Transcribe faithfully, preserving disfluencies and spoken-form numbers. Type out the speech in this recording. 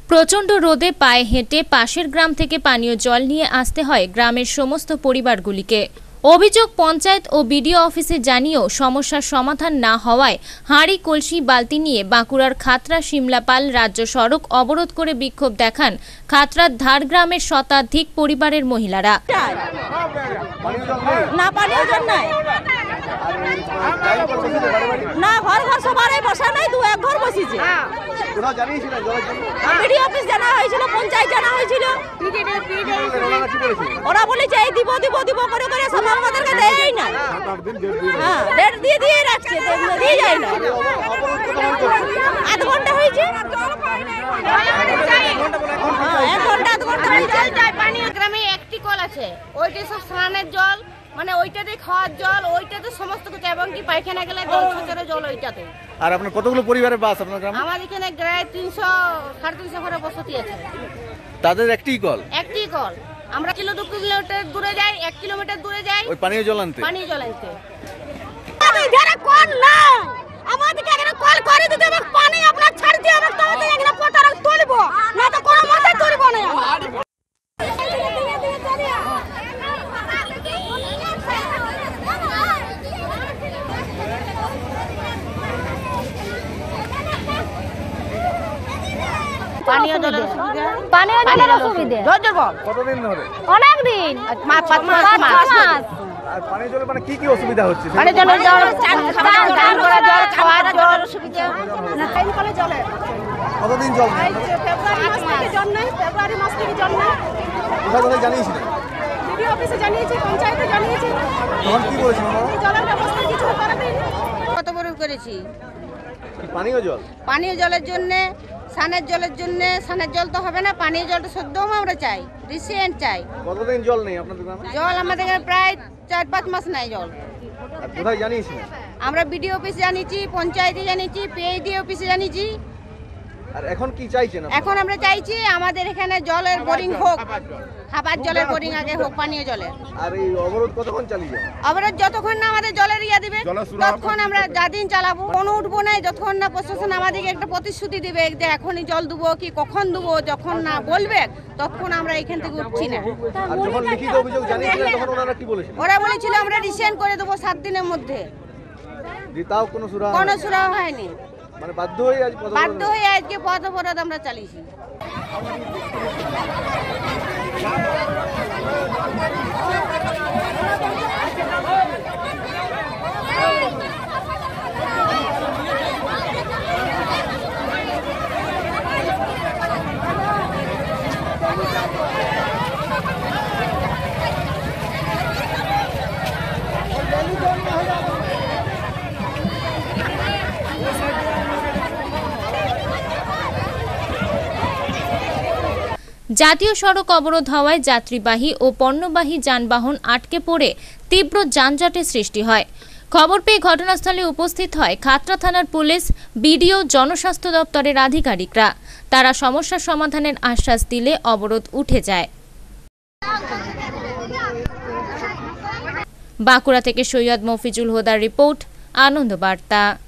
প্রচণ্ড রোদে পায়ে হেঁটে পাশের গ্রাম থেকে পানীয় জল নিয়ে আসতে হয় গ্রামের সমস্ত পরিবারগুলিকে। অভিযোগ পঞ্চায়েত ও বিডিও অফিসে জানিয়েও সমস্যার সমাধান না হওয়ায় হাঁড়ি কলসি বালতি নিয়ে বাঁকুড়ার খাতড়া সিমলাপাল রাজ্য সড়ক অবরোধ করে বিক্ষোভ দেখান খাতড়ার ধার গ্রামের শতাধিক পরিবারের মহিলারা। না পানীয় জল নাই, না ঘর ঘর সবারই বসা নাই, দু এক ঘর বসেছে। বিডিও অফিস জানা হয়েছিল, পঞ্চায়েত জানা হয়েছিল, ওরা বলেছে এই দিব দিব দিব করে করে সব আমাদেরকে দেয়ই না। হ্যাঁ ডেট দিয়ে দিয়ে রাখছে, দিয়ে যায় না। আধ ঘন্টা হয়েছে, এক ঘন্টা আধ ঘন্টা হয়েছে। পানীয় গ্রামে একটি কল আছে, ওইটাই সব স্নানের জল, মানে ওইটাতে খাওয়ার জল, ওইটাতে সমস্ত কিছু, এবং কি পায়খানা গেলে জল সচরে জল ওইটাতে। আর আপনার কতগুলো পরিবারের বাস আপনার গ্রামে? আমার এখানে প্রায় তিনশো সাড়ে তিনশো ঘরে বসতি আছে। তাদের একটি কল? একটি কল। আমরা কিলো দু কিলোমিটার দূরে যাই, এক কিলোমিটার দূরে যাই ওই পানীয় জল আনতে। পানীয় জল আনতে যারা কল না আমাদেরকে এখানে কল করে দিতে হবে, পানি আপনার ছাড় দিয়ে আমরা তোমাদের এখানে পতারা তুলব, না তো কোনো মাথায় তুলব না। পানীয় জলের সুবিধা, পানীয় জলের অসুবিধা কতদিন ধরে? অনেক দিন, মাস পাঁচ মাস মাস আর পানীয় জলে মানে কি কি অসুবিধা হচ্ছে? পানীয় জলের জল, চান খাবার চান করা জল, খাওয়ার জল অসুবিধা। না টাইম কলে জলে কতদিন জল নেই? ফেব্রুয়ারি মাস থেকে জল নেই, ফেব্রুয়ারি মাস থেকে জল নেই। কোথায় কোথায় জানিয়েছিলেন? বিডিও অফিসে জানিয়েছি, পঞ্চায়েতে জানিয়েছি। তখন কি বলেছেন ওনারা? জলের ব্যবস্থা কিছু করে দেয়নি। কত বড় করেছি পানীয় জল? পানীয় জলের জন্য, সানের জলের জন্য। সানের জল তো হবে না, পানীয় জলটা সদ্যম আমরা চাই, রিসেন্ট চাই। কতদিন জল নেই আপনাদের গ্রামে? জল আমাদের এখানে প্রায় চার পাঁচ মাস নাই জল। আর কোথায় জানিয়েছিলেন? আমরা বিডিও অফিসে জানিয়েছি, পঞ্চায়েতে জানিয়েছি, পিএইচডি অফিসে জানিয়েছি। আর এখন কি চাইছেন আপনারা? এখন আমরা চাইছি আমাদের এখানে জলের বোরিং হোক, খাবার জলের বোরিং আগে হোক, পানীয় জলের। আর এই অবরোধ কতক্ষণ চালিয়ে যাবে? অবরোধ যতক্ষণ না আমাদের জলের ইয়া দিবে ততক্ষণ আমরা যা দিন চালাবো। কোনো উঠবো না যতক্ষণ না প্রশাসন আমাদেরকে একটা প্রতিশ্রুতি দিবে যে এখনই জল দেবো কি কখন দেবো, যখন না বলবে ততক্ষণ আমরা এখান থেকে উঠছি না। আর যখন লিখিত অভিযোগ জানিয়েছিলেন তখন ওনারা কি বলেছিলেন? ওরা বলেছিল আমরা রিসেন্ট করে দেবো সাত দিনের মধ্যে। তাও কোনো সুরা কোনো সুরাহ হয়নি, মানে বাধ্য হয়ে আজ পদ বাধ্য হয়ে আজকে পথ অবরোধ আমরা চালিয়েছি। জাতীয় সড়ক অবরোধ হওয়ায় যাত্রীবাহী ও পণ্যবাহী যানবাহন আটকে পড়ে তীব্র যানজটের সৃষ্টি হয়। খবর পেয়ে ঘটনাস্থলে উপস্থিত হয় খাতড়া থানার পুলিশ, বিডিও, জনস্বাস্থ্য দপ্তরের আধিকারিকরা। তারা সমস্যার সমাধানের আশ্বাস দিলে অবরোধ উঠে যায়। বাঁকুড়া থেকে সৈয়দ মফিজুল হুদার রিপোর্ট, আনন্দ বার্তা।